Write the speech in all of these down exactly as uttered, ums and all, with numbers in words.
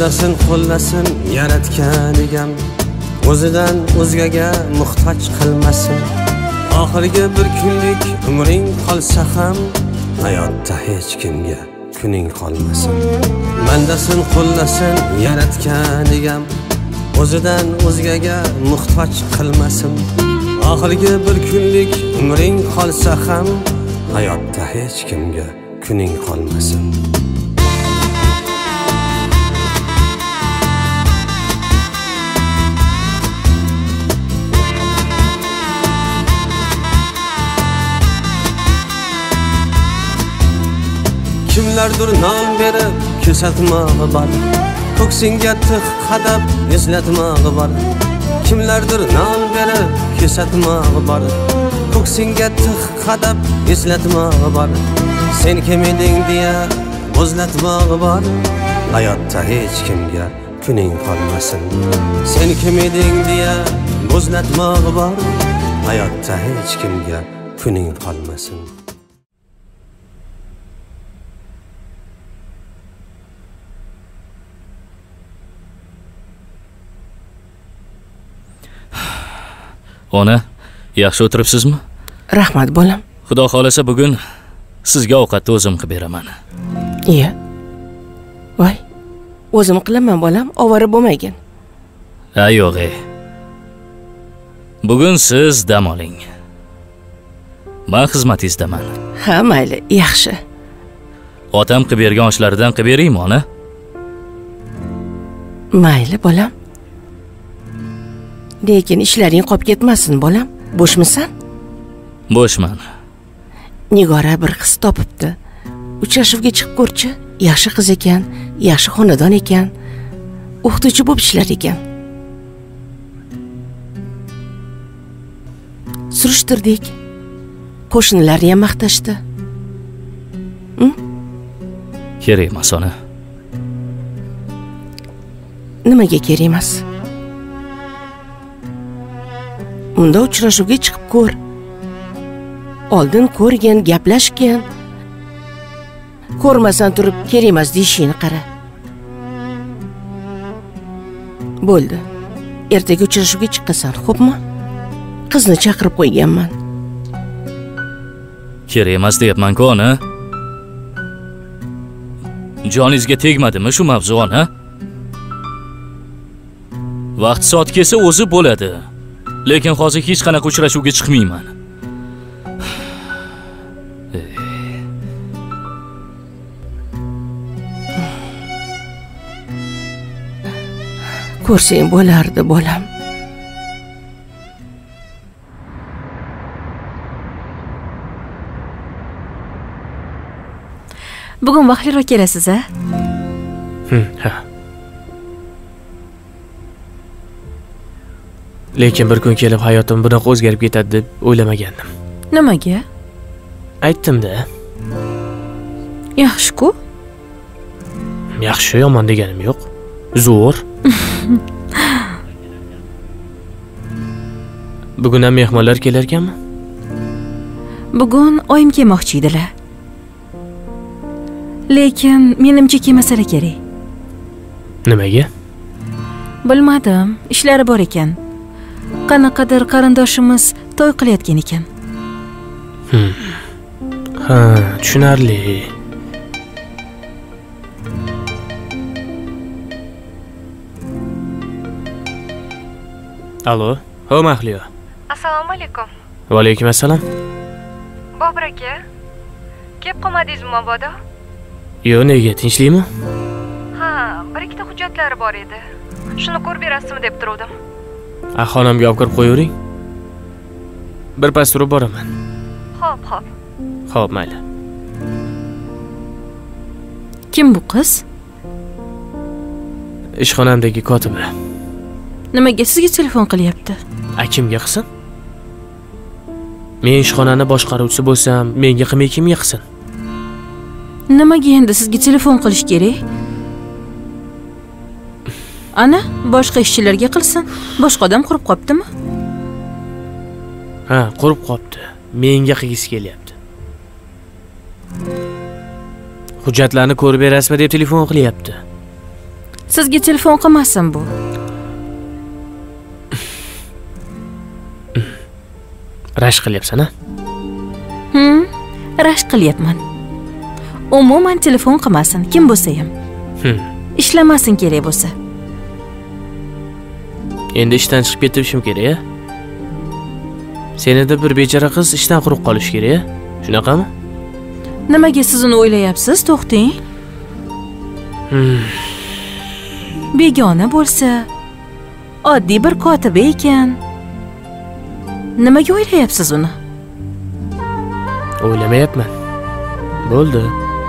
Mandasin qo'llasin yaratgan egam, o'zidan o'zgaga muhtoj qilmasin. Oxirgi bir kunlik umring qolsa ham, hayotda hech kimga kuning qolmasin. Mandasin qo'llasin yaratgan egam, o'zidan o'zgaga muhtoj qilmasin. Oxirgi bir kunlik umring qolsa ham, hayotda hech kimga kuning qolmasin. Kimlardir non berib ko'rsatmog'i bor, ko'ksingga tig' qadab eslatmog'i bor. Kimlardir non berib ko'rsatmog'i bor, ko'ksingga tig' qadab eslatmog'i bor. Sen kim eding deya o'zlatmog'i bor, hayotda hech kimga kuning qolmasin. Sen kim eding deya o'zlatmog'i bor, hayotda hech kimga kuning qolmasin. Ona, yaxshi o'tiribsizmi? Rahmat bolam. Xudo xolasa bugun sizga ovqatni o'zim qilib beraman. Iya. Voy, o'zim qilaman bolam, ovora bo'lmagan. Ha, yo'q. Bugun siz dam oling. Men xizmatingizdaman. Ha, mayli, yaxshi. Otam qilib bergan oshlardan qilib beraymi, ona? Mayli bolam. Lekin ishlaring qolib ketmasin bolam. Bo'shmisan? Bo'shman. Nigora bir qiz topibdi. Uchrashuvga chiqib ko'rchi. Yaxshi qiz ekan, yaxshi xonadon ekan. O'qituvchi bo'lib ishlar ekan. Surishtirdik. Qo'shnilar ham maqtashdi. Hm? Kerak emas, ona. Nimaga kerak emas? Unda uchrashuvga chiqib ko'r. Oldin ko'rgan, gaplashgan. Ko'rmasan turib kerak emas deyishini qara. Bo'ldi. Ertaga uchrashuvga chiqasan, xo'pmi? Qizni chaqirib qo'yganman. Kerak emas deyapman-ku, ona. Joningizga tegmadimi shu mavzu, ona? Vaqt soat kelsa o'zi bo'ladi. Lekin hozir hech qanaqa uchrashuvga chiqmayman. Ko'rsang bo'lardi, bolam. Bugun vaqtliroq kelasiz, a? Hmm, ha. Lekin bir kun kelib hayotim bunaqa o'zgarib ketadi deb o'ylamagandim. Nimaga? Aytdim-da. Yaxshi-ku. Yaxshi, yomon deganim yo'q. Zo'r. Bugun ham mehmonlar kelar ekanmi? Bugun oyim kelmoqchi edilar. Lekin menimcha kelmasala kerak. Nimaga? Bilmadim, ishlari bor ekan. Qanaqadir qarindoshimiz to'y qilayotgan ekan. Hmm. Ha, tushunarli. Alo, ho Mahliyo. Assalomu alaykum. Va alaykum assalom. Bobur aka, kelib qolmadingizmi mabodo? Yo'q, nega, tinchlikmi? Ha, bir ikkita hujjatlari bor edi. Shuni ko'rib berasizmi deb turdim. A, xonamga olib kirib qo'yavering. Bir pas turib boraman. Xo'p, xo'p. Xo'p, mayli. Kim bu qiz? Ishxonamdagi kotiba. Nimaga sizga telefon qilyapti? A, kimga qilsin? Men ishxonani boshqaruvchisi bo'lsam, menga qilmay kimga qilsin? Nimaga endi sizga telefon qilish kerak? Ana, boshqa ishchilarga qilsin. Boshqa odam qurib qoptimi? Ha, qurib qopti. Menga qilgisi kelyapti. Hujjatlarni ko'rib berasizmi deb telefon qilyapti. Sizga telefon qilmasin bu. Rashk qilyapsan, ha? Hmm, rashk qilyapman. Umuman telefon qilmasin, kim bo'lsa ham. Hmm. Ishlamasin kerak bo'lsa. Endi ishdan chiqib ketishim kerak-a? Senida bir bechara qiz ishdan quruq qolish kerak-a? Shunaqami? Nimaga siz uni o'ylayapsiz? To'xting. Hmm. Begona bo'lsa, oddiy bir kotiba ekan. Nimaga o'ylayapsiz uni? O'ylamayapman. Bo'ldi.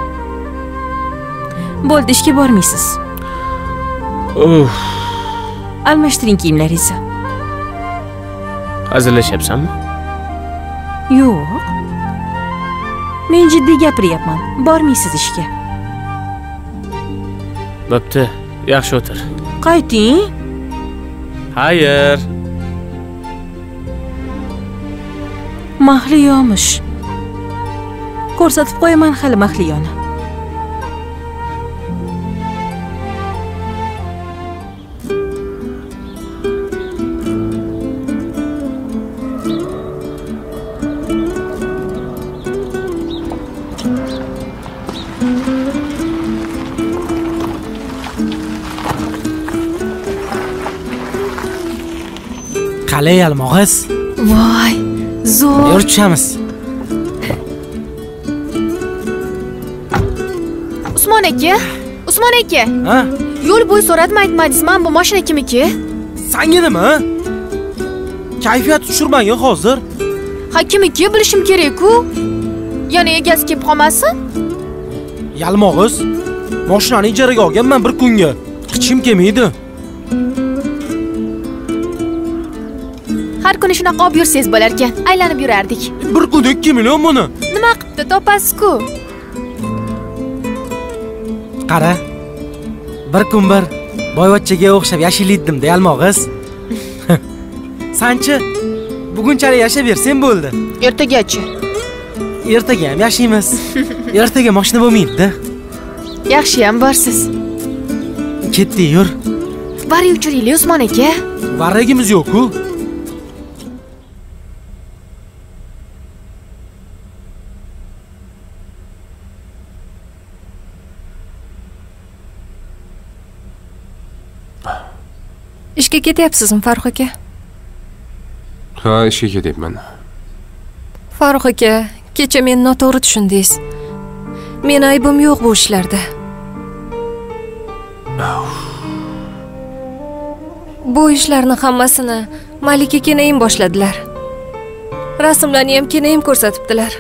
Bo'ldi, ishga bormaysiz. Uf. Almashtiring kiyimlaringizni. Hazillashyapsanmi? Yo'q. Men jiddiy gapiryapman. Bormaysiz ishga. Bo'pti, yaxshi o'tir. Qayting. Hayır. Mahliyomish. Ko'rsatib qo'yaman hali mahliyoni. Qalay yalmog'iz? Voy, zo'r. Yur tushamiz. Usmon aka, Usmon aka. Ha? Yo'l bo'yi so'radimi, aytmadingizmi, bu mashina kimniki? Sanga nima? Kayfiyat tushirmang hozir. Ha, kimniki bilishim kerak-ku. Yana egasi kelib qolmasin? Yalmog'iz, mashinani ijaraga olganman bir kunga. Hechim kelmaydi. Har kuni shunaqa olib yursangiz bo'lar ekan. Aylanib yurardik. Bir kunda ikki million buni. Nima qilibdi, topasiz-ku? Qara. Bir kun bir boyvachchaga o'xshab yashaylikdim-da yalmog'iz. Sanchi bugunchalik yashab bersang bo'ldi. Ertagacha. Ertaga ham yashaymiz. Ertaga mashina bo'lmaydi-da. Yaxshi ham borsiz. Ketdi, yur. Bari uchiraylik Usmon aka. Varragimiz yo'q-ku. Ishga ketyapsizmi, Farruh aka? Ha, ishga ketyapman. Farruh aka, kecha meni noto'g'ri tushundingiz. Meni aybim yo'q bu ishlarda. Bu ishlarni hammasini Malika kenayim boshladilar. Rasmlarni ham kenayim ko'rsatibdilar.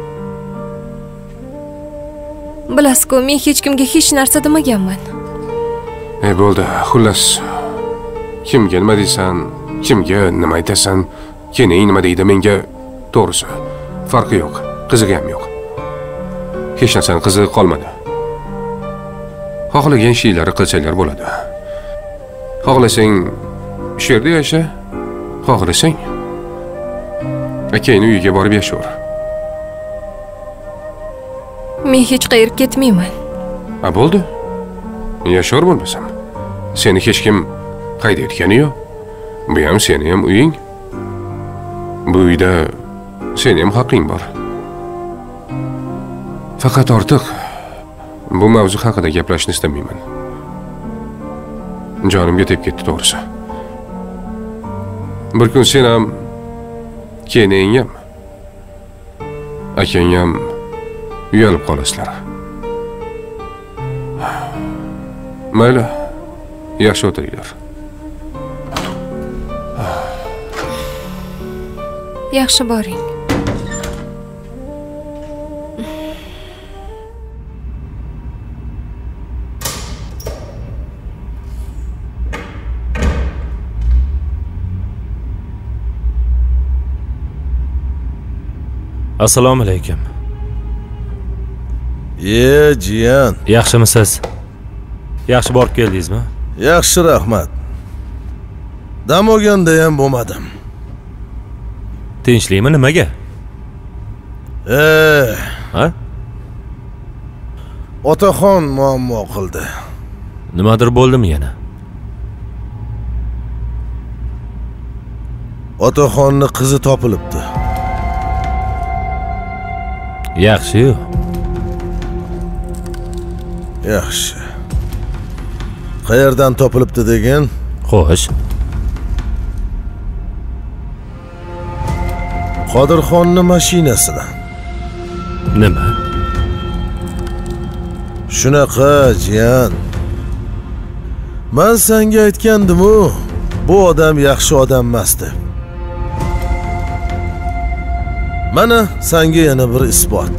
Bilasiz-ku, men hech kimga hech narsa demaganman. E bo'ldi, xullas. Kimga nima deysan, kimga nima aytasan, kenay nima deydi menga to'g'risi farqi yo'q, qizig'i ham yo'q. Hech narsani qizig'i qolmadi. Xohlagan ishlarni qilsanglar bo'ladi. Xohlasang shu yerda yasha, xohlasang akangning uyiga borib yashaver. Men hech qayerga ketmayman. Ha, bo'ldi. Yashaver bo'lmasam. Seni hech kim qaydayotgani yo'q. Bu ham seni ham uying. Bu uyda seni ham haqqing bor. Faqat ortiq bu mavzu haqida gaplashishni istamayman. Jonimga tegib ketdi to'g'risi. Bir kun sen ham, kenaying ham, akang ham uyalib qolasizlar. Mayli, yaxshi o'tiringlar. Yaxshi boring. Assalomu alaykum. Ye, jiyan. Yaxshimisiz? Yaxshi borib keldingizmi? Yaxshi, rahmat. Dam olganda ham bo'lmadim. Tinchlikmi, nimaga? Eh, ha? Otaxon muammo qildi. Nimadir bo'ldimi yana? Otaxonning qizi topilibdi. Yaxshi-yu. Yaxshi. Qayerdan topilibdi degan? Xo'sh. Qodirxonning mashinasidan. Nima? Shunaqa, jiyan. Men senga aytgandim-ku, bu odam yaxshi odam emas deb. Mana senga yana bir isbot.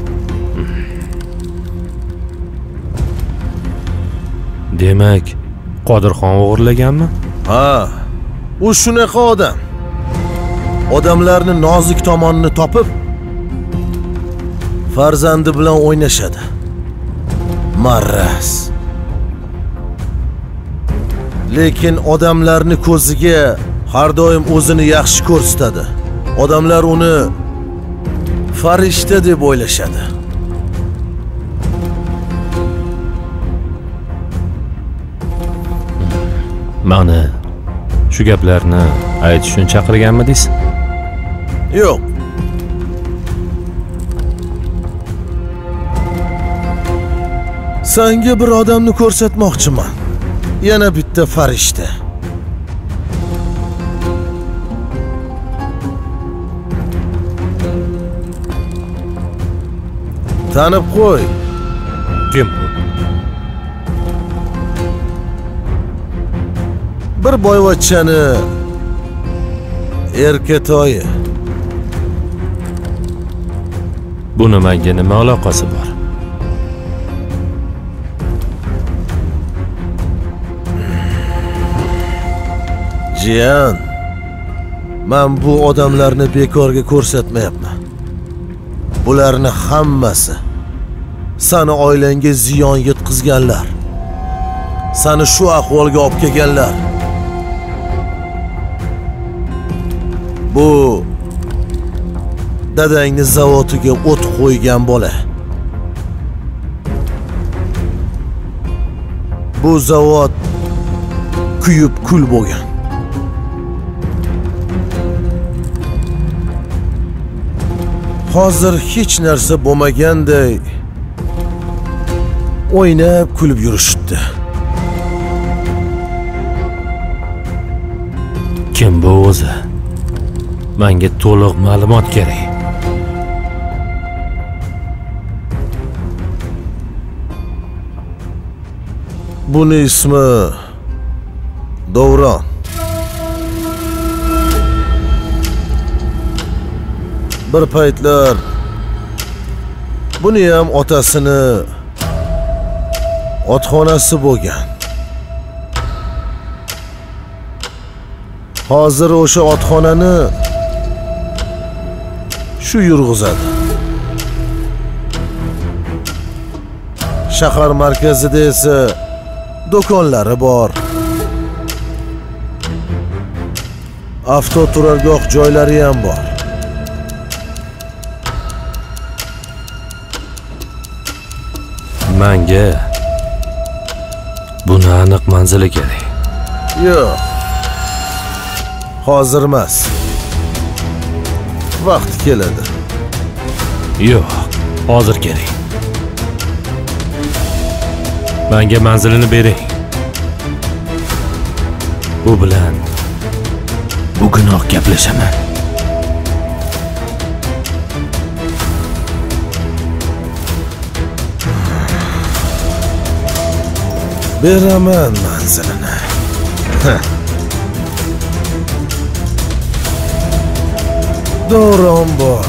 Demak, Qodirxon o'g'irlaganmi? Ha, u shunaqa odam. Odamlarning nozik tomonini topib, farzandi bilan o'ynashadi. Marras. Lekin odamlarni ko'ziga har doim o'zini yaxshi ko'rsatadi. Odamlar uni farishta deb o'ylashadi. Mani shu gaplarni aytish uchun chaqirganmidingiz? Yo'q. Senga bir odamni ko'rsatmoqchiman. Yana bitta farishta. Tanib qo'y. Kim bu? Bir boyvachchani erkatoyi. Buni menga nima aloqasi bor? Jiyan, men bu odamlarni bekorga ko'rsatmayapman. Bularni hammasi seni oilangga ziyon yetkazganlar. Seni shu ahvolga olib kelganlar. Bu dadangni zavodiga o't qo'ygan bola. Bu zavod kuyib kul bo'lgan. Hozir hech narsa bo'lmaganday o'ynab kulib yurishdi. Kim bu o'zi? Menga to'liq ma'lumot kerak. Buni ismi Davron. Bir paytlar buni ham otasini otxonasi bo'lgan. Hozir o'sha otxonani shu yurg'izadi. Shahar markazida esa do'konlari bor. Avtoturargoh joylari ham bor. Menga buni aniq manzili kerak. Yo'q. Hozir emas. Vaqt keladi. Yo'q, hozir kerak. Menga manzilini bering. Bu bilan bugunoq gaplashaman. Beraman manzilini. Davronboy.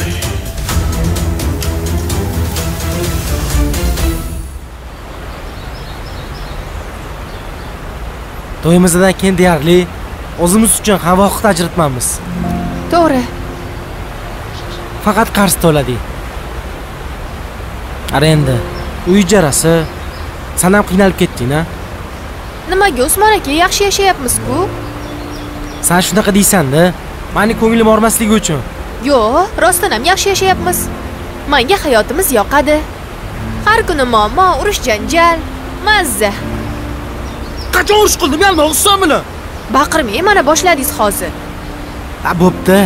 To'yimizdan keyin deyarli o'zimiz uchun ham vaqt ajratmaymiz. To'g'ri. Faqat qarz to'ladik. Ara endi uy ijarasi, sen ham qiynalib ketding-a? Nimaga Usmon aka, yaxshi yashayapmiz-ku? Sen shunaqa deysan-da, meni ko'nglim ormasligi uchun. Yo'q, rostdan ham yaxshi yashayapmiz. Menga hayotimiz yoqadi. Har kuni muammo, urush, janjal, mazza. qachon urush qildim yalmog'iz sen bilan? Baqirmang, mana boshladingiz hozir. Ha, bo'pti.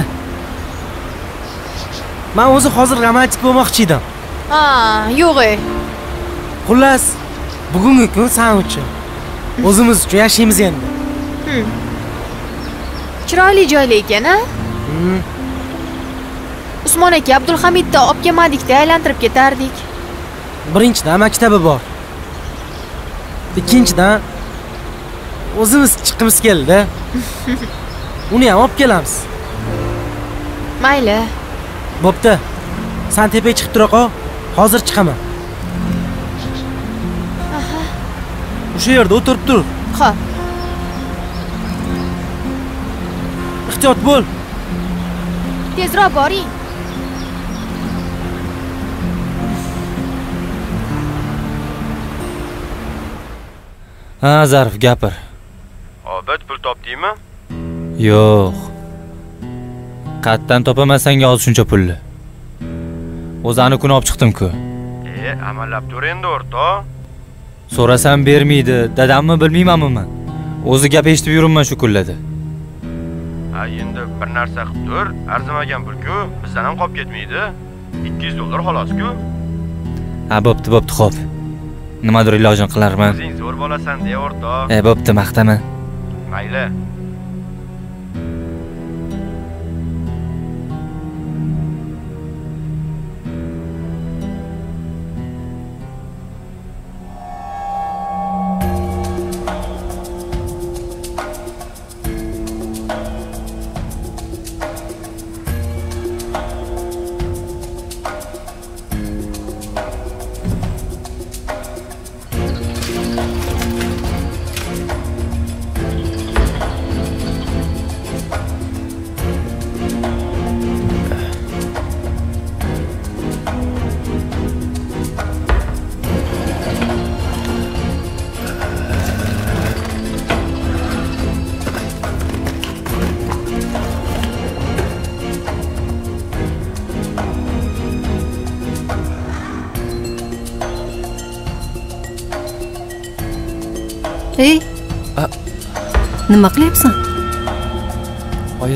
Men o'zi hozir romantik bo'lmoqchi edim. Ha, yo'q-ey. Xullas, bugungi kun sen uchun. O'zimiz uchun yashaymiz endi. Hmm. Chiroyli joylar ekan-a? Hmm. Usmon aka Abdulhamidni olib kelmadikda aylantirib ketardik. Birinchidan maktabi bor. Ikkinchidan o'zimiz chiqimiz keldi. Uni ham olib kelamiz. Mayli. Bo'pti. Sen tepaga chiqib tura qol. Hozir chiqaman. Aha. O'sha yerda o'tirib tur. Xo'p. Ehtiyot bo'l. Tezroq boring. Ha, Zarif, gapir. Obid pul topdingmi? Yo'q. Qayerdan topaman senga hozir shuncha pulni? O'zani kun olib chiqdim-ku. E, amallab tur endi o'rtoq. So'rasam bermaydi. Dadammi bilmaymanmi men? O'zi gap eshitib yuribman shu kunlarda. Ha, endi bir narsa qilib tur, arzimagan pul-ku, bizdan ham qolib ketmaydi. ikki yuz dollar xolos-ku. Ha, bo'pti, bo'pti, xo'p. Nimadir ilojini qilarman. O'zing zo'r bo'lasan-da, o'rtoq. E, bo'pti, maqtama. Mayli. Ey. Nima qilyapsan? Oyi.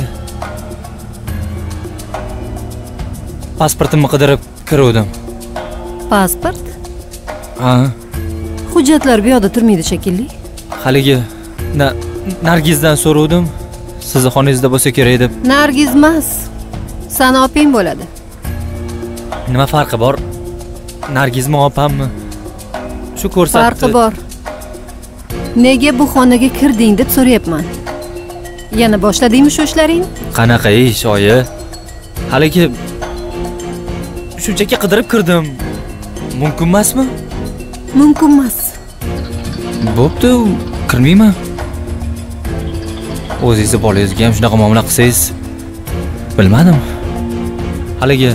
Pasportimni qidirib kiruvdim. Pasport? Ha. Hujjatlar bu yoqda turmaydi shekilli. Haligi na Nargizdan so'rovdim. Sizni xonangizda bo'lsa kerak deb. Nargiz emas. Sani oping bo'ladi. Nima farqi bor? Nargizmi, opammi? Shu ko'rsatdi. Farqi bor. Nega bu xonaga kirding deb so'rayapman. Yana boshladingmi shu ishlaringni? Qanaqa ish, oyi? Haligi shunchaki qidirib kirdim. Mumkin emasmi? Mumkin emas. Bo'pti, kirmayman. O'zingizni bolangizga ham shunaqa muomala qilsangiz, bilmadim. Haligi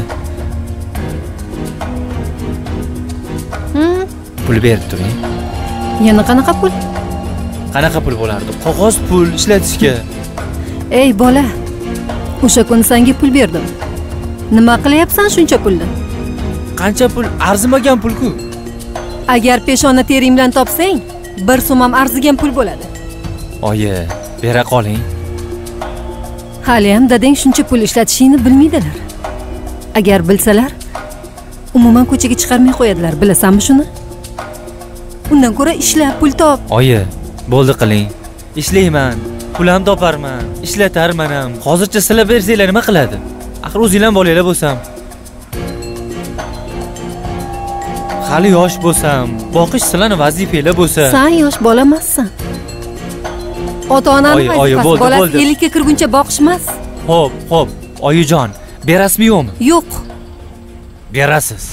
Hmm. pul berib turing. Yana qanaqa pul? Qanaqa pul bo'lardi? Qog'oz pul ishlatishga. Ey bola, o'sha kuni senga pul berdim. Nima qilyapsan shuncha pulni? Qancha pul? Arzimagan pul-ku. Agar peshona tering bilan topsang, bir so'm ham arzigan pul bo'ladi. Oyi, bera qoling. Hali ham dadang shuncha pul ishlatishingni bilmaydilar. Agar bilsalar, umuman ko'chaga chiqarmay qo'yadilar, bilasanmi shuni? Undan ko'ra ishlab pul top. Oyi, bo'ldi qiling. Ishlayman, pul ham toparman, ishlatarman ham. Hozircha sizlar bersanglar nima qiladi? Axir o'zinglar bolanglar bo'lsam. Hali yosh bo'lsam, boqish sizlarning vazifanglar bo'lsa. Sen yosh bola emassan. Ota-onaning vazifasi bolasi ellik ga kirguncha boqish emas. Xo'p, xo'p, oyijon, berasizmi yo'qmi? Yo'q. Berasiz.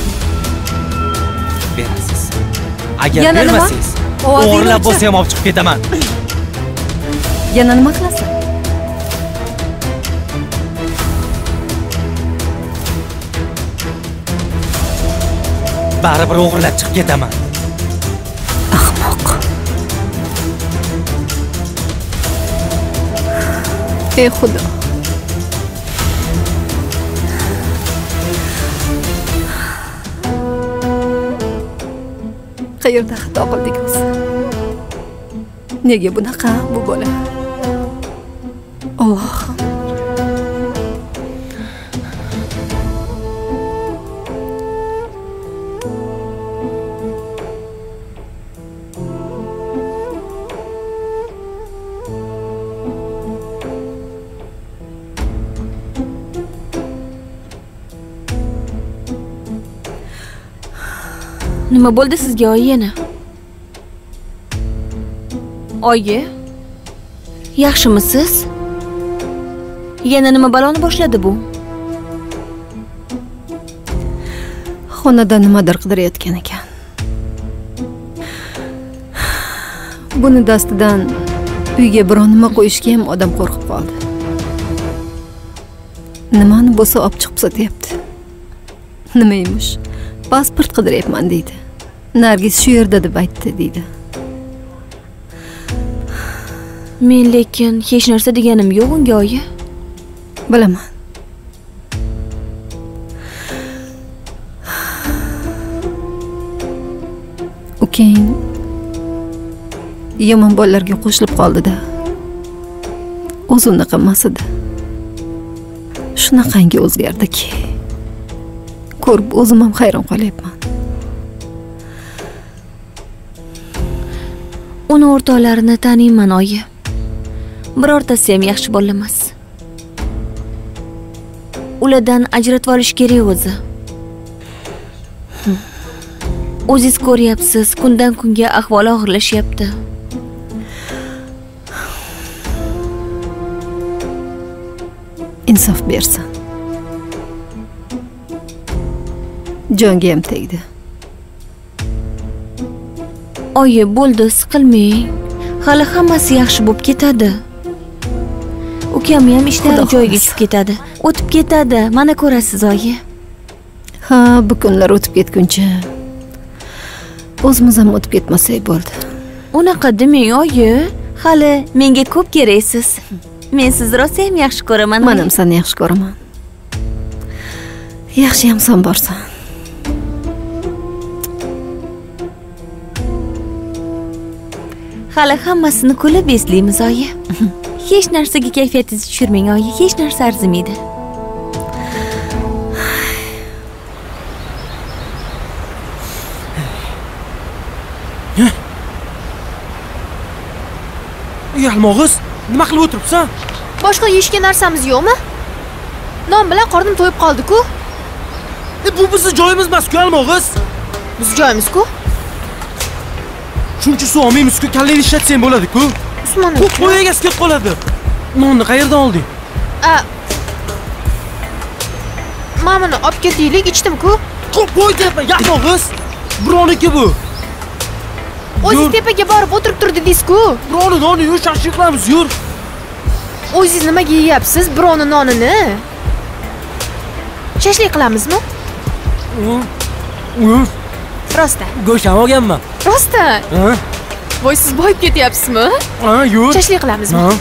Berasiz. Agar bermasangiz, o'g'irlab bo'lsa ham olib chiqib ketaman. Yana nima qilasan? Baribir o'g'irlab chiqib ketaman. Ahmoq. Ey Xudo. Qayerda xato qildik o'zi? Nega bunaqa bu bola? Allohim. Nima bo'ldi sizga oyi yana? Oyi? Yaxshimisiz? Yana nima baloni boshladi bu? Xonada nimadir qidirayotgan ekan. Buni dastidan uyga biron nima qo'yishga ham odam qo'rqib qoldi. Nimani bo'lsa olib chiqib sotyapti. Nima emish? Pasport qidiryapman deydi. Nargiz shu yerda deb aytdi deydi. Men lekin hech narsa deganim yo'q unga oyi. Bilaman. Ukang yomon bolalarga qo'shilib qoldi-da. O'zi unaqa emas edi. Shunaqangi o'zgardiki. Ko'rib o'zim ham hayron qolyapman. Uni o'rtoqlarini taniyman oyi. Birortasi ham yaxshi bola emas. Ulardan ajratib olish kerak o'zi. O'zingiz ko'ryapsiz, kundan kunga ahvoli og'irlashyapti. Insof bersin. Jonga ham tegdi. Oyi, bo'ldi, siqilmang. Hali hammasi yaxshi bo'lib ketadi. Ukam ham ishlari joyiga tushib ketadi. O'tib ketadi, mana ko'rasiz oyi. Ha, bu kunlar o'tib ketguncha o'zimiz ham o'tib ketmasak bo'ldi. Unaqa demang oyi. Hali menga ko'p keraksiz. Men sizni rosa ham yaxshi ko'raman. Men ham seni yaxshi ko'raman. Yaxshi ham sen borsan. Hali hammasini kulib eslaymiz oyi. Hech narsaga kayfiyatingizni tushirmang oyi, hech narsa arzimaydi. Yalmog'iz, nima qilib o'tiribsan? Boshqa yeyishga narsamiz yo'qmi? Non bilan qornim to'yib qoldi-ku. E, bu bizning joyimiz emas-ku, Yalmog'iz. Bizning joyimiz-ku. Shuncha suv olmaymiz-ku, kallangni ishlatsang bo'ladi-ku. Usmon aka. Qo'y egasi ketib qoladi. Nonni qayerdan olding? A. Mana buni olib ketaylik, ichdim-ku. Qo'y deyapman, Yalmog'iz. Birovniki bu. O'zingiz tepaga borib o'tirib tur dedingiz-ku. Birovni nonni yur, shashlik qilamiz, yur. O'zingiz nimaga yeyapsiz birovni nonini? Shashlik qilamizmi? Yur. Rostdan. Go'sht ham olganman. Rostdan. Ha? Voy, siz boyib ketyapsizmi? Ha, yur. Shashlik qilamizmi? Ha.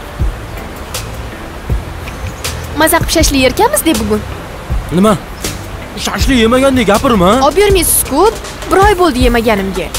Maza qilib shashlik yerkanmiz deb bugun. Nima? Shashlik yemagandek gapirma. Olib bermaysiz-ku. Bir oy bo'ldi yemaganimga.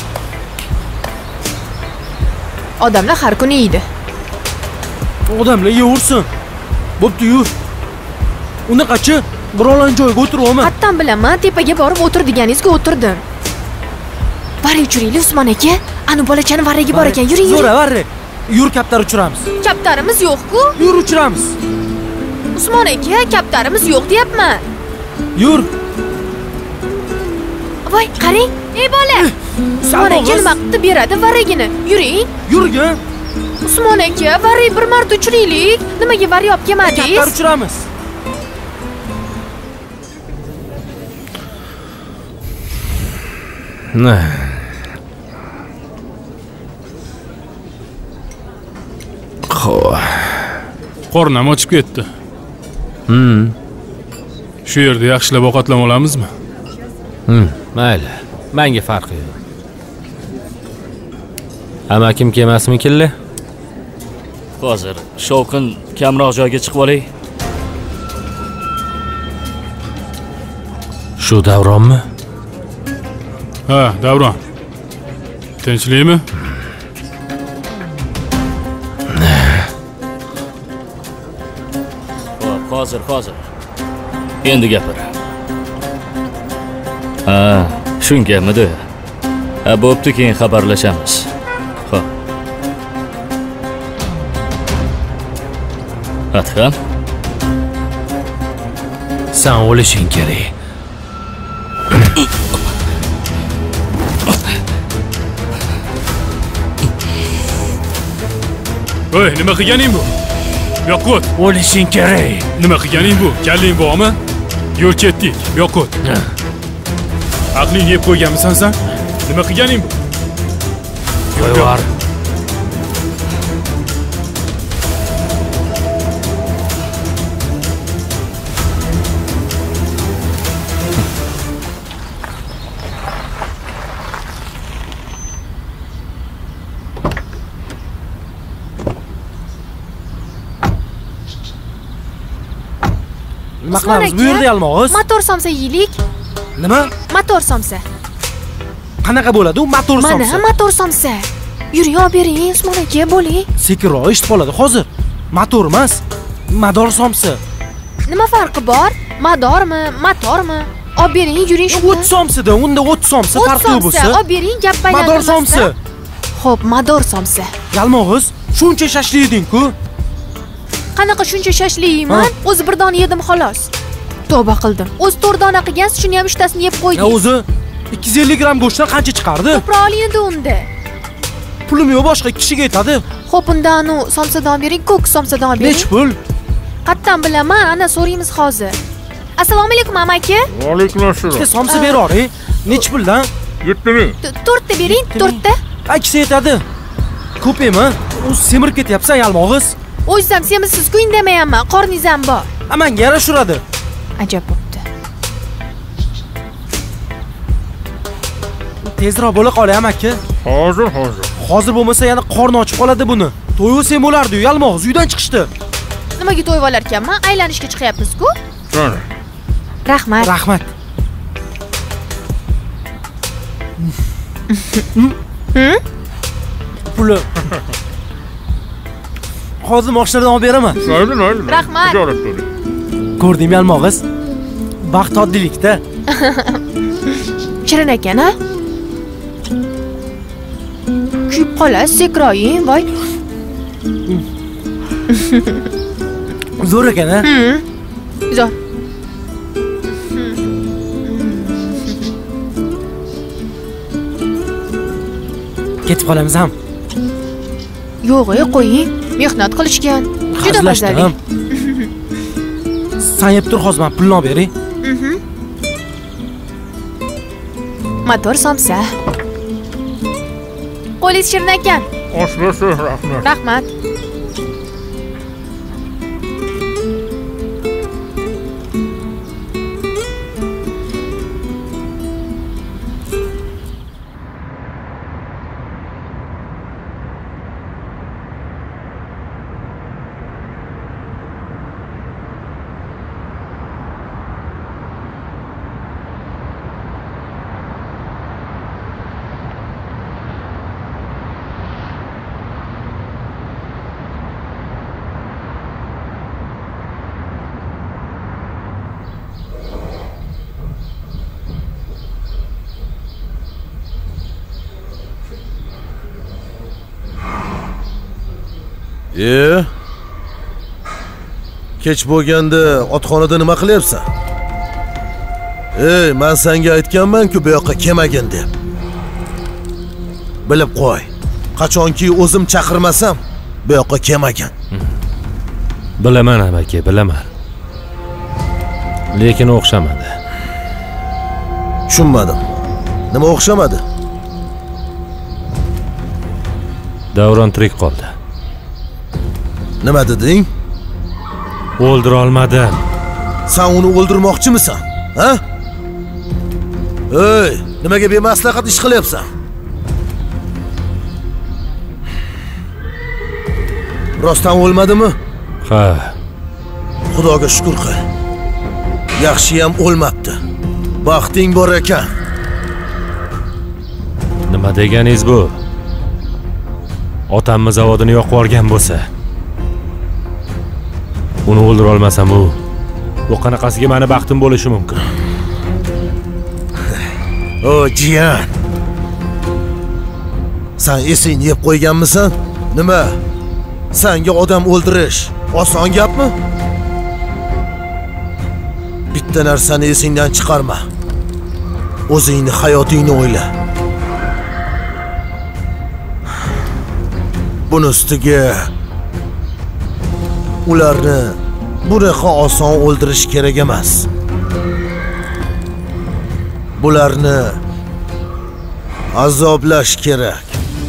Odamlar har kuni yeydi. Odamlar yeyaversin. Bo'pti, yur. Unaqachi birovlar joyiga o'tiribman. Qattan bilaman, tepaga borib o'tir deganingizga o'tirdim. Varra uchiraylik Usmon aka. Ani bolachani varraga bor ekan. Yuring, yuring. Zo'ra, varra. Yur, kaptar uchiramiz. Kaptarimiz yo'q-ku. Yur, uchiramiz. Usmon aka, kaptarimiz yo'q deyapman. Yur. Voy, qarang. Ey bola. Usmon aka nima qilib beradi varragini? Yuring. Yurgin. Usmon aka, varra bir marta uchiraylik. Nimaga varra olib kelmadingiz? Kaptar uchiramiz. Ne? Xo'p. Qornim ochib ketdi. Hmm. Shu yerda yaxshilab ovqatlana olamizmi? Hmm, mayli. Menga farqi yo'q. Amakim kelmasmi killa? Hozir Shovqin kamroq joyga chiqib olay. Shu Davronmi? Ha, Davron. Tinchlikmi? hozir, hozir. Endi gapir. Ha, shungamidi? Ha, bo'pti, keyin xabarlashamiz. Xo'p. Adham. Sen o'lishing kerak. Oy, nima qilganing bu? Yo'qot. O'lishing kerak. Nima qilganing bu? Kalling bormi? Yo'l ketdik. Yo'qot. Aqling yeb qo'yganmisan sen? Nima qilganing bu? Qo'yvar. Nima qilamiz bu yerda yalmog'iz? Motor somsa yeylik. Nima? Motor somsa. Qanaqa bo'ladi u motor somsa? Mana motor somsa. Yuring, olib bering, Usmon aka, bo'ling. Sekinroq eshitib qoladi hozir. Motor emas, mador somsa. Nima farqi bor? Madormi, motormi? Olib bering, yuring shuni. o't somsida, unda o't somsa farqi bo'lsa. Olib bering, gap baylantirmasdan. Mador somsa. Xo'p, mador somsa. Yalmog'iz, shuncha shashlik eding-ku. Qanaqa shuncha shashlik yeyman? O'zi bir dona yedim xolos. Tavba qildim. O'zi to'rt dona qilgan, shuni ham uchtasini yeb qo'yding. Ya o'zi ikki yuz ellik gramm go'shtdan qancha chiqardi? Ko'proq oling unda. Pulim yo'q, boshqa kishiga yetadi. Xo'p, undan u somsadan bering, ko'k somsadan bering. Nech pul? Qattan bilaman, ana so'raymiz hozir. Assalomu alaykum amaki. Va alaykum assalom. Ikkita somsa beravering. Nech puldan? yetti ming. to'rtta bering, to'rtta. Ikkisi yetadi. Ko'p emas? U semirib ketyapsan yalmog'iz. O'zim semizsiz-ku indamayapman, qorningiz ham bor. Amanga yarashuradi. Ajab bo'pti. Tezroq bo'la qolay amaki. Hozir, hozir. Hozir bo'lmasa yana qorni ochib qoladi buni. To'yib sen bo'lardi-yu, yalmog'iz uydan chiqishdi. Nimaga to'yib olar ekanman? Aylanishga chiqyapmiz-ku. Mana. Rahmat. Rahmat. Hm? Puli. Hozir mashinadan olib beraman. Mayli, mayli. Rahmat. Ko'rdingmi yalmog'iz? Baxt oddilikda. Shirin ekan, a? Kuyib qolasiz, sekroying, voy. Zo'r ekan, a? Hm. Zo'r. Ketib qolamiz ham. Yo'q, qo'ying. Mehnat qilishgan. Juda mazali. Sen yeb tur, hozir men pulni olib bering. Mhm. Motor somsa. Qo'lingiz shirin ekan. Oshmasa, rahmat. Rahmat. E? Kech bo'lganda otxonada nima qilyapsan? Ey, men senga aytganman-ku bu yoqqa kelmagin deb. Bilib qo'y. Qachonki o'zim chaqirmasam, bu yoqqa kelmagin. Bilaman amaki, bilaman. Lekin o'xshamadi. Tushunmadim. Nima o'xshamadi? Davron tirik qoldi. Nima deding? O'ldira olmadim. Sen uni o'ldirmoqchimisan? Ha? Ey, nimaga bemaslahat ish qilyapsan? Rostdan o'lmadimi? Ha. Xudoga shukr qil. Yaxshi ham o'lmabdi. Baxting bor ekan. Nima deganingiz bu? Otamni zavodini yoqib olgan bo'lsa, uni o'ldira olmasam u Bu qanaqasiga meni baxtim bo'lishi mumkin? O jiyan. Sen esingni yeb qo'yganmisan? Nima? Senga odam o'ldirish oson gapmi? Bitta narsani esingdan chiqarma. O'zingni hayotingni o'yla. Buni ustiga ularni bunaqa oson o'ldirish kerak emas. Bularni azoblash kerak.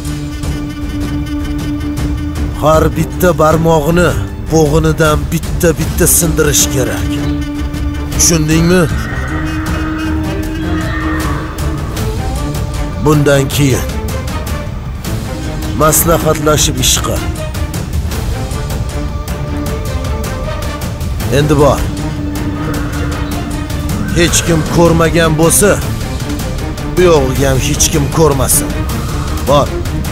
Har bitta barmog'ini bo'g'inidan bitta-bitta sindirish kerak. Tushundingmi? Bundan keyin maslahatlashib ish qil. Endi bor. Hech kim ko'rmagan bo'lsa, bu yo'g'iga ham hech kim ko'rmasin. Bor.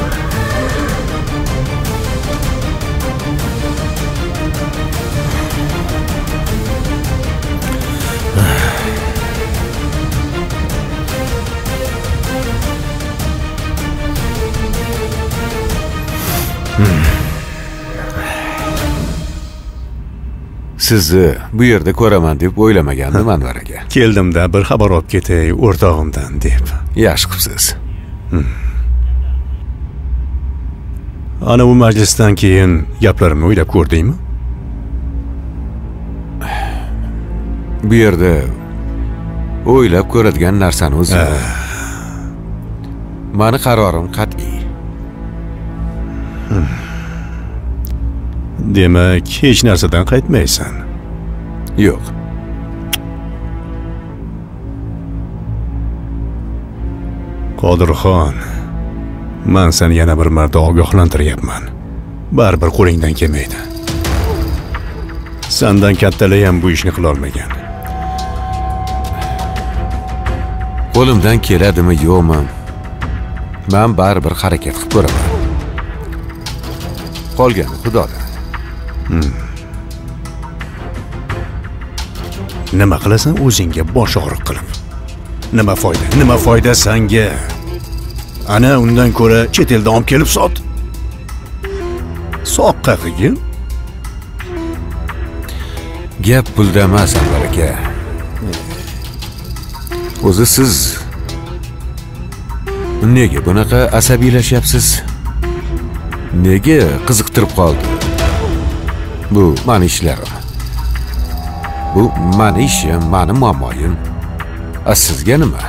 Sizni bu yerda ko'raman deb o'ylamagandim Anvar aka. Keldimda bir xabar olib ketay o'rtog'imdan deb. Yaxshi qilibsiz. Ana bu majlisdan keyin gaplarimni o'ylab ko'rdingmi? Bu yerda o'ylab ko'radigan narsani o'zi. Mani qarorim qat'iy. Demak, hech narsadan qaytmaysan. Yo'q. Qodirxon, men seni yana bir marta ogohlantiryapman. Baribir qo'lingdan kelmaydi. Sendan kattalar ham bu ishni qila olmagan. Qo'limdan keladimi, yo'qmi? Men baribir harakat qilib ko'raman. Qolgani Xudodan. Hmm. Nima qilasan o'zingga bosh og'riq qilib? Nima foyda? Nima foyda senga? Ana undan ko'ra chet eldan olib kelib sot. Soqqa qilgin. Gap pulda emas, Anvar aka. O'zi siz nega bunaqa asabiylashyapsiz? Nega qiziqtirib qoldi? Bu mani ishlarim. Bu mani ishim, mani muammoyim. A sizga nima?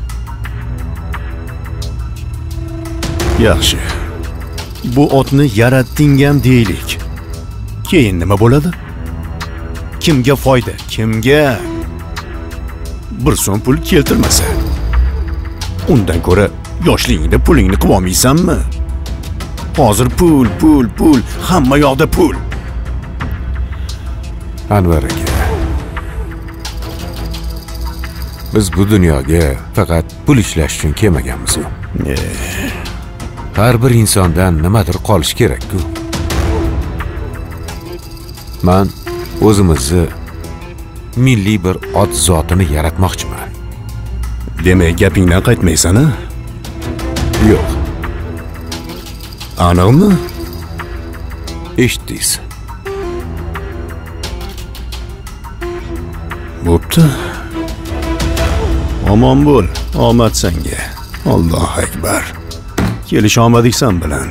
Yaxshi. Bu otni yaratding ham deylik. Keyin nima bo'ladi? Kimga foyda? Kimga? Bir so'm pul keltirmasa. Undan ko'ra yoshligingda pulingni qilib olmaysanmi? Hozir pul, pul, pul, hamma yoqda pul. Anvar aka, biz bu dunyoga faqat pul ishlash uchun kelmaganmiz-ku. Har bir insondan nimadir qolish kerak-ku. Men o'zimizni milliy bir ot zotini yaratmoqchiman. Demak, gapingdan qaytmaysan-a? Yo'q. Aniqmi? Eshitdingiz. Bo'pti. Omon bo'l, omad senga. Allohu akbar. Kelish omadingsan bilan.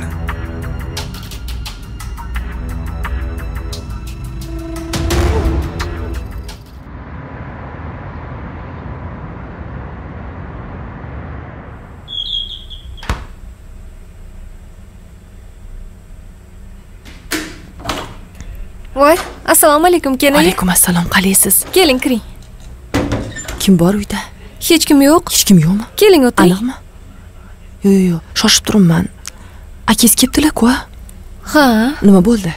Voy, assalomu alaykum, keling. Alaykum assalom, qalaysiz? Keling, kiring. Kim bor uyda? Hech kim yo'q. Hech kim yo'qmi? Keling, o'tiring. Aniqmi? Yo'q, yo'q, shoshib turibman. Akangiz kelibdilar-ku? Ha. Nima bo'ldi?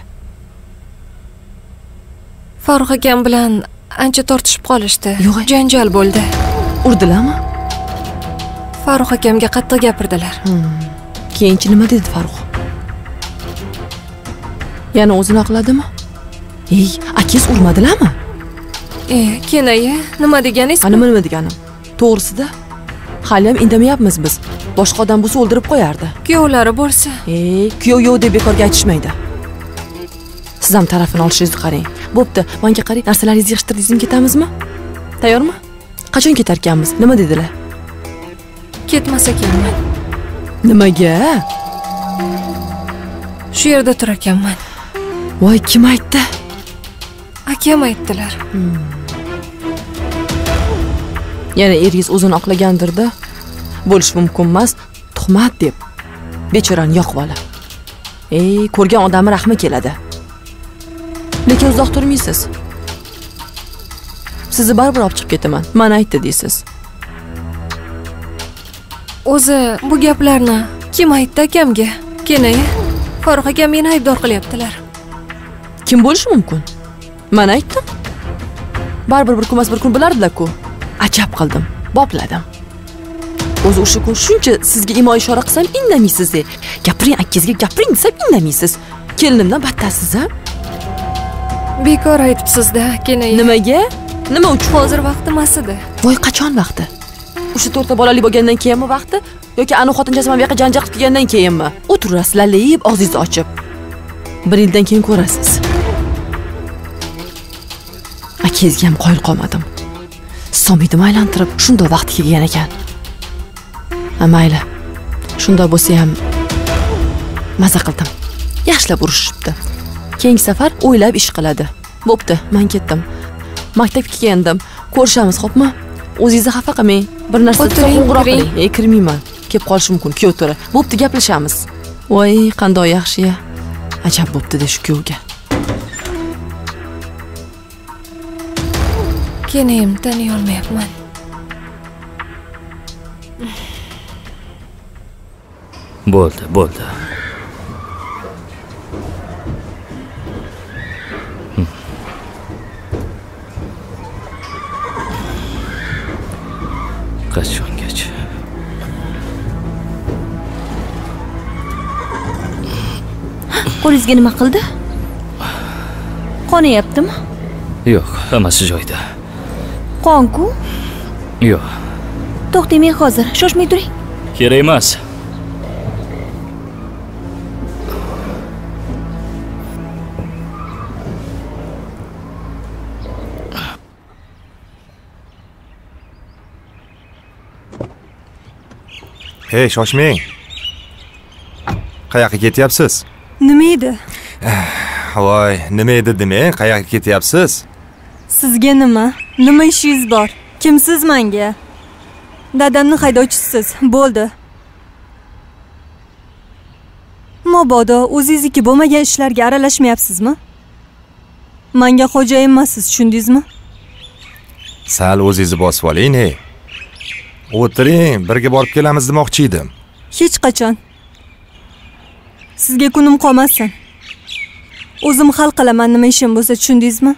Farruh akam bilan ancha tortishib qolishdi. Janjal bo'ldi. Urdilarmi? Farruh akamga qattiq gapirdilar. Hmm. Keyinchi nima dedi Farruh? Yana o'zini oqladimi? Ey, akangiz urmadilarmi? E, kenayi, nima deganingiz? Ana nima deganim? To'g'risida hali ham indamayapmiz biz. Boshqa odam bo'lsa o'ldirib qo'yardi. Kuyovlari bo'lsa. Ey, kuyov yo'q deb bekorga aytishmaydi. Siz ham tarafini olishingizni qarang. Bo'pti, menga qarang, narsalaringizni yig'ishtirdingizmi, ketamizmi? Tayyormi? Qachon ketar ekanmiz? Nima dedilar? Ketmas ekanman. Nimaga? Shu yerda turar ekanman. Voy, kim aytdi? Akam aytdilar. Hmm. Yana eringiz o'zini oqlagandir-da. Bo'lish mumkin emas, tuhmat deb. Bechorani yoqib olib. Ey, ko'rgan odamni rahmi keladi. Lekin uzoq turmaysiz. Sizni baribir olib chiqib ketaman. Mana aytdi deysiz. O'zi bu gaplarni kim aytdi akamga? Kenayi, Farruh akam meni aybdor qilyaptilar. Kim bo'lishi mumkin? Men aytdim. Baribir bir kunmas bir kun bilardilar-ku. Ajab qildim, bopladim. O'zi o'sha kun shuncha sizga imo ishora qilsam indamaysiz. Gapiring, akangizga gapiring desam indamaysiz. Kelinimdan battarsiz, ha? Bekor aytibsiz-da, kenayi. Nimaga? Nima uchun? Hozir vaqti emas edi. Voy, qachon vaqti? O'sha to'rtta bolali bo'lgandan keyinmi vaqti yoki anu xotinchasi mana bu yoqqa janjal qilib kelgandan keyinmi? O'tirasiz, lalayib, og'zingizni ochib. Bir yildan keyin ko'rasiz. Akangizga ham qoyil qolmadim. Somidni aylantirib, shunda vaqt kelgan ekan. Ha, mayli. Shunda bo'lsa ham maza qildim. Yaxshilab urishibdi. Keyingi safar o'ylab ish qiladi. Bo'pti, men ketdim. Maktabga kelgandim. Ko'rishamiz, xo'pmi? O'zingizni xafa qilmang. Bir narsa qo'ng'iroq qiling. Ey, kirmayman. Kelib qolish mumkin, kuyov to'ra. Bo'pti, gaplashamiz. Voy, qanday yaxshi-ya. Ajab bo'pti-da shu kuyovga. Kenayim taniy olmayapman. Bo'ldi, bo'ldi. Qachongacha? Qo'lingizga nima qildi? Qonayaptimi? Yo'q, hammasi joyida. Qonku? Yo'q. To'xtang, men hozir. Shoshmay turing. Kerak emas. Hey, shoshmang. Qayoqqa ketyapsiz? Nima edi? Voy, nima edi demang, qayoqqa ketyapsiz? Sizga nima? Nima ishingiz bor? Kimsiz menga? Dadamni haydovchisiz. Bo'ldi. Mabodo o'zingizniki bo'lmagan ishlarga aralashmayapsizmi? Menga xo'jayin emassiz, tushundingizmi? Sal o'zingizni bosib oling, hey. O'tiring, birga borib kelamiz demoqchi edim. Hech qachon. Sizga kunim qolmasin. O'zim hal qilaman nima ishim bo'lsa, tushundingizmi?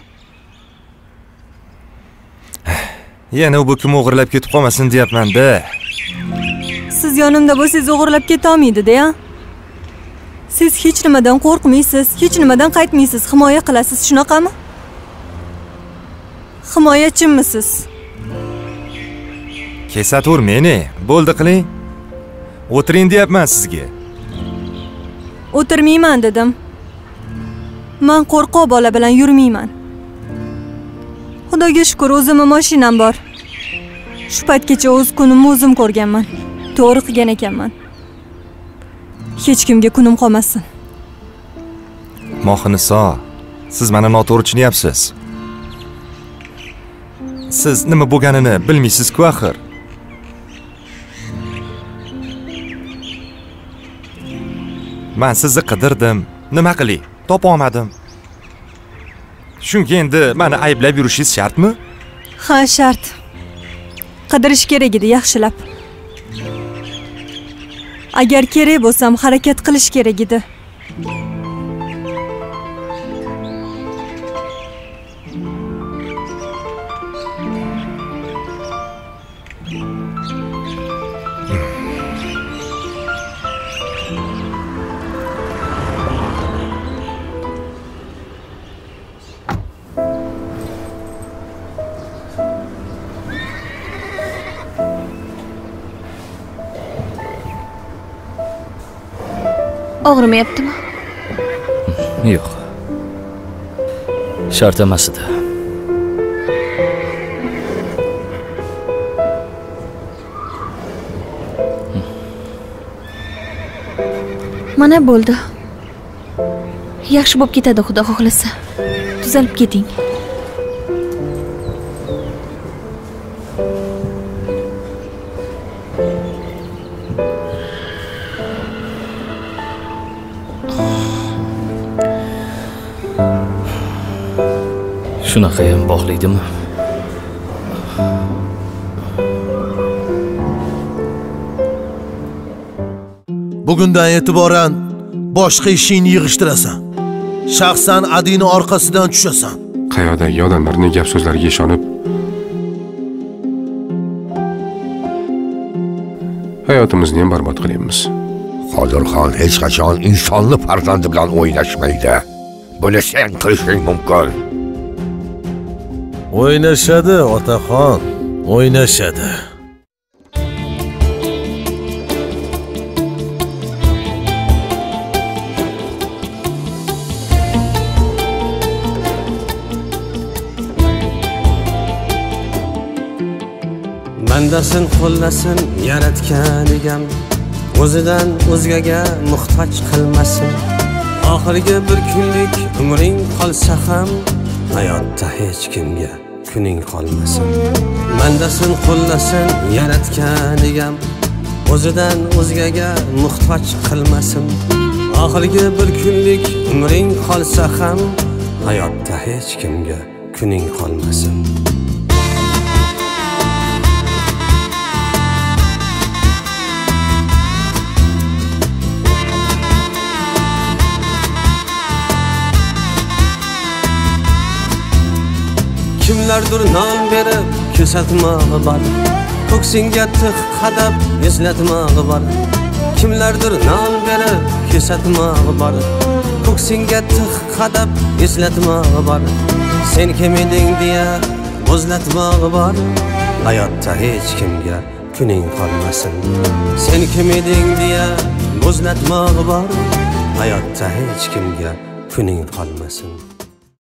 Yana bu kim o'g'irlab ketib qolmasin deyapman-da. Siz yonimda bo'lsangiz o'g'irlab keta olmaydi-da. Siz hech nimadan qo'rqmaysiz, hech nimadan qaytmaysiz, himoya qilasiz, shunaqami? Himoyachimisiz? Kesatur meni, bo'ldi qiling. O'tiring deyapman sizga. O'tirmayman dedim. Men qo'rqoq bola bilan yurmayman. Xudoga shukr, o'zimning mashinam bor. Shu paytgacha o'z kunimni o'zim ko'rganman. To'g'ri qilgan ekanman. Hech kimga kunim qolmasin. Mohiniso, siz meni noto'g'ri tushunyapsiz. Siz nima bo'lganini bilmaysiz-ku axir. Men sizni qidirdim. Nima qilay? Topa olmadim. Shunga endi meni ayblab yurishingiz shartmi? Ha, shart. Qidirish kerak edi, yaxshilab. Agar kerak bo'lsam, harakat qilish kerak edi. Og'rimayaptimi? Yo'q. Shart emas edi. Mana bo'ldi. Yaxshi bo'lib ketadi, xudo xohlasa. Tuzalib keting. Shunaqa ham bog'liydimi? Bugundan e'tiboran boshqa ishingni yig'ishtirasan. Shaxsan Adini orqasidan tushasan. Qayodagi odamlarning gap so'zlariga ishonib hayotimizni ham barbod qilyapmiz. Qodirxon hech qachon insonni farzandi bilan o'ynashmaydi. Buni sen qilishing mumkin. O'ynashadi, otaxon, o'ynashadi. Bandasin qo'llasin yaratgan egam, o'zidan o'zgaga muhtoj qilmasin. Oxirgi bir kunlik umring qolsa ham hayotda hech kimga kuning qolmasin. Bandasin qo'llasin yaratgan egam, o'zidan o'zgaga muhtoj qilmasin. Oxirgi bir kunlik umring qolsa ham hayotda hech kimga kuning qolmasin. Kimlardir non berib ko'rsatmog'i bor, ko'ksingga tig' qadab eslatmog'i bor. Kimlardir non berib ko'rsatmog'i bor, ko'ksingga tig' qadab eslatmog'i bor. Sen kim eding deya bo'zlatmog'i bor, hayotda hech kimga kuning qolmasin. Sen kim eding deya bo'zlatmog'i bor, hayotda hech kimga kuning qolmasin.